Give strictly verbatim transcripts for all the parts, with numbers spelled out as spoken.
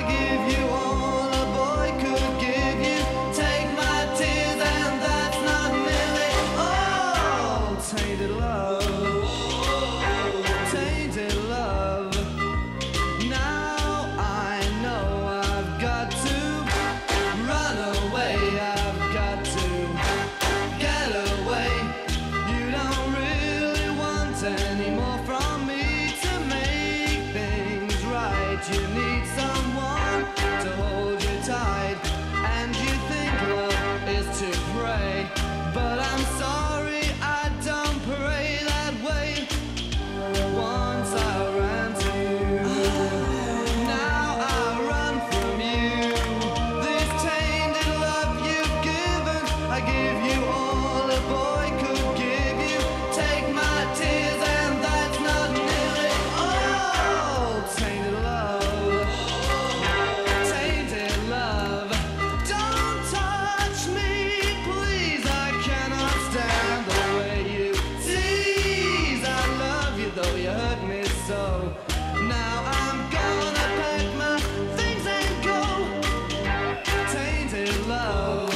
give you all a boy could give you. Take my tears and that's not nearly all. Tainted love, tainted love. Now I know I've got to run away, I've got to get away. You don't really want any more from me to make things right. You need someone to hold you tight, and you think love is to pray, but I'm sorry, I don't pray that way. Once I ran to you, now I run from you. This tainted love you've given, I give you all a boy could give you. Take my tears and that's not nearly all. Tainted love, tainted love. Don't touch me, please, I cannot stand the way you tease. I love you though you hurt me so. Now I'm gonna pack my things and go. Tainted love,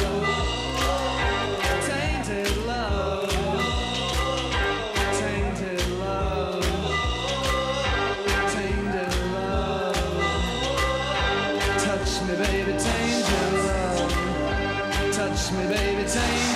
tainted love, tainted love, tainted love. Touch me, baby, tainted love. Touch me, baby, tainted